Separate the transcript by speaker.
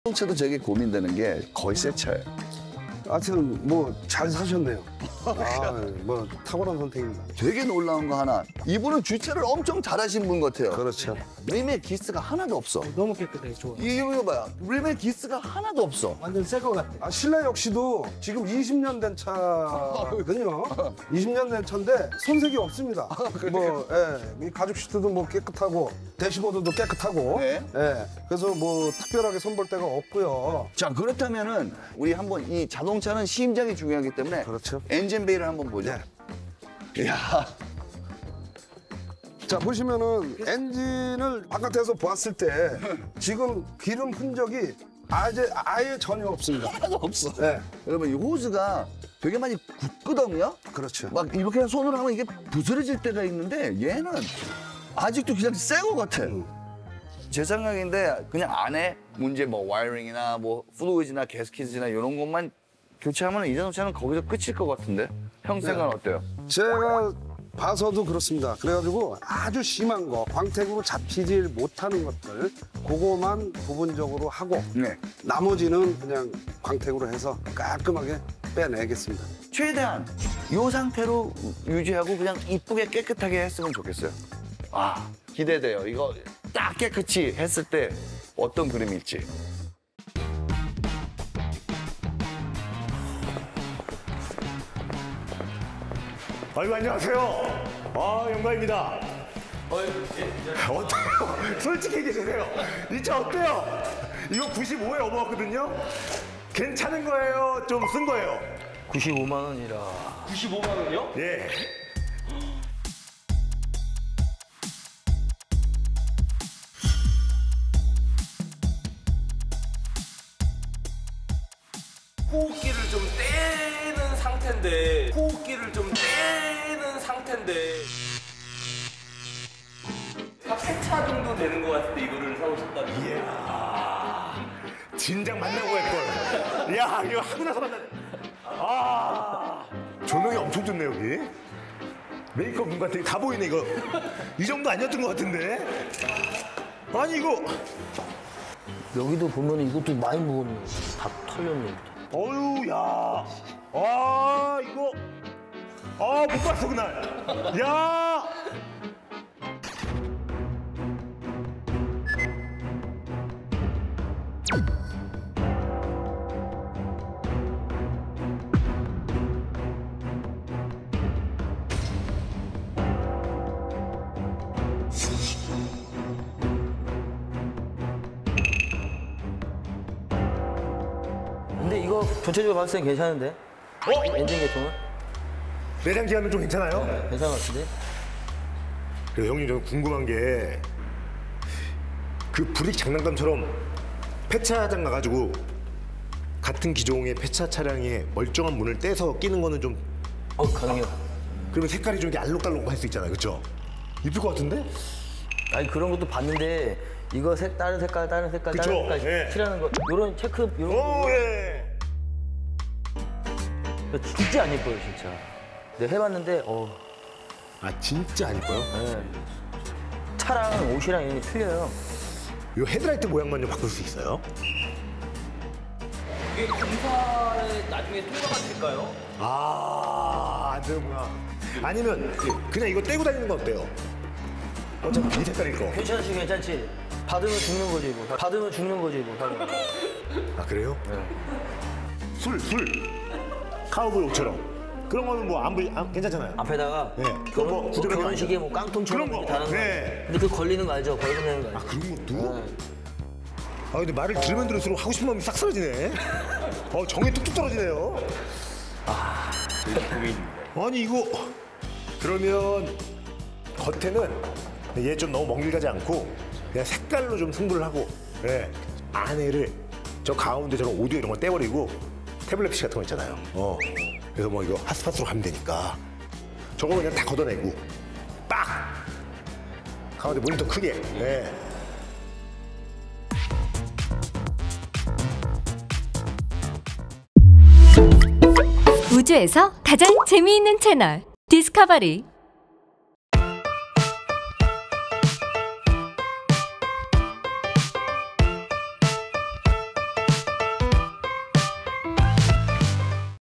Speaker 1: 자동차도 되게 고민되는 게 거의 새 차예요.
Speaker 2: 하여튼 뭐 잘 사셨네요. 뭐 탁월한 선택입니다.
Speaker 1: 되게 놀라운 거 하나. 이분은 주차를 엄청 잘하신 분 같아요.
Speaker 2: 그렇죠.
Speaker 1: 림에 기스가 하나도 없어.
Speaker 3: 너무 깨끗해, 좋아.
Speaker 1: 이거 봐요. 림에 기스가 하나도 없어.
Speaker 3: 완전 새 거 같아.
Speaker 2: 실내 역시도 지금 20년 된 차거든요. 20년 된 차인데 손색이 없습니다. 뭐 이 가죽 시트도 뭐 깨끗하고 대시보드도 깨끗하고.
Speaker 1: 네.
Speaker 2: 그래서 뭐 특별하게 손볼 데가 없고요.
Speaker 1: 자, 그렇다면은 우리 한번 이 자동차는 심장이 중요하기 때문에
Speaker 2: 그렇죠.
Speaker 1: 엔진 베일을 한번 보죠.
Speaker 2: 네.
Speaker 1: 이야.
Speaker 2: 자, 보시면은 엔진을 바깥에서 보았을 때 지금 기름 흔적이 아예 전혀 없습니다.
Speaker 1: 하나도 없어.
Speaker 2: 네.
Speaker 1: 여러분, 이 호스가 되게 많이 굳거든요.
Speaker 2: 그렇죠.
Speaker 1: 막 이렇게 손으로 하면 이게 부스러질 때가 있는데 얘는 아직도 그냥 새 거 같아. 제 생각인데 그냥 안에 문제 뭐 와이어링이나 뭐 플루이드나 게스킷이나 이런 것만 교체하면 이 자동차는 거기서 끝일 것 같은데? 형 생각은 어때요?
Speaker 2: 제가 봐서도 그렇습니다. 그래가지고 아주 심한 거, 광택으로 잡히질 못하는 것들 그거만 부분적으로 하고
Speaker 1: 네.
Speaker 2: 나머지는 그냥 광택으로 해서 깔끔하게 빼내겠습니다.
Speaker 1: 최대한 이 상태로 유지하고 그냥 이쁘게 깨끗하게 했으면 좋겠어요. 아, 기대돼요. 이거 딱 깨끗이 했을 때 어떤 그림일지.
Speaker 4: 아이고, 안녕하세요. 영광입니다. 어때요? 솔직히 얘기해주세요. 이 차 어때요? 이거 95에 넘어왔거든요? 괜찮은 거예요? 좀 쓴 거예요?
Speaker 3: 95만 원이라.
Speaker 4: 95만 원이요? 예.
Speaker 5: 호흡기를 좀 떼는 상태인데 한 3차 정도 되는 것 같은데 이거를 사오셨다면.
Speaker 4: 이야. 진작 만나고 할걸. 야, 이거 하고 나서 만나네. 조명이 엄청 좋네, 여기. 메이크업 눈 같은 다 보이네, 이거. 이 정도 아니었던 것 같은데. 아니, 이거.
Speaker 3: 여기도 보면 이것도 많이 무겁네. 다 털렸네.
Speaker 4: 어휴, 야. 이거. 못 봤어, 그날. 야.
Speaker 3: 근데 이거 전체적으로 봤을 땐 괜찮은데? 엔진 계통은?
Speaker 4: 내장 기하면 좀 괜찮아요?
Speaker 3: 괜찮은 것 같은데?
Speaker 4: 그리고 형님, 저는 궁금한 게 그 브릭 장난감처럼 폐차장 가가지고 같은 기종의 폐차 차량에 멀쩡한 문을 떼서 끼는 거는 좀
Speaker 3: 가능해요.
Speaker 4: 그러면 색깔이 좀 이렇게 알록달록 할 수 있잖아요, 그렇죠? 이쁠 것 같은데?
Speaker 3: 아니 그런 것도 봤는데 이거 다른 색깔
Speaker 4: 그쵸? 예.
Speaker 3: 칠하는 거 이런 체크 이런 거
Speaker 4: 예.
Speaker 3: 진짜 안 예뻐요 진짜. 내가 해봤는데
Speaker 4: 진짜 안 이뻐요?
Speaker 3: 네. 차랑 옷이랑 이런 게 틀려요.
Speaker 4: 이 헤드라이트 모양만 좀 바꿀 수 있어요?
Speaker 5: 이게 검사에 나중에 통과가 될까요?
Speaker 4: 안 되는구나. 아니면 그냥 이거 떼고 다니는 건 어때요? 어차피 이 색깔일 거.
Speaker 3: 괜찮지 괜찮지. 받으면 죽는 거지 뭐. 받으면 죽는 거지 뭐.
Speaker 4: 그래요?
Speaker 3: 네.
Speaker 4: 술. 카우보이 옷처럼. 그런 거는 뭐 안 괜찮잖아요.
Speaker 3: 앞에다가
Speaker 4: 네. 그거 뭐 구두변이
Speaker 3: 결혼식에 뭐 깡통처럼
Speaker 4: 그런 거.
Speaker 3: 이렇게 다는 거.
Speaker 4: 네.
Speaker 3: 근데 그거 걸리는 거 알죠? 걸리는 거 알죠?
Speaker 4: 그런 것도?
Speaker 3: 네.
Speaker 4: 근데 말을 들으면 들을수록 하고 싶은 마음이 싹 사라지네. 정이 뚝뚝 떨어지네요. 아니 이거 그러면 겉에는 얘 좀 너무 멍길 가지 않고 그냥 색깔로 좀 승부를 하고 안에를 저 가운데 저런 오디오 이런 거 떼버리고 태블릿 PC 같은 거 있잖아요. 그래서 뭐 이거 핫스팟으로 가면 되니까 저거 그냥 다 걷어내고 빡! 가운데 모니터 크게.
Speaker 6: 우주에서 가장 재미있는 채널 디스커버리.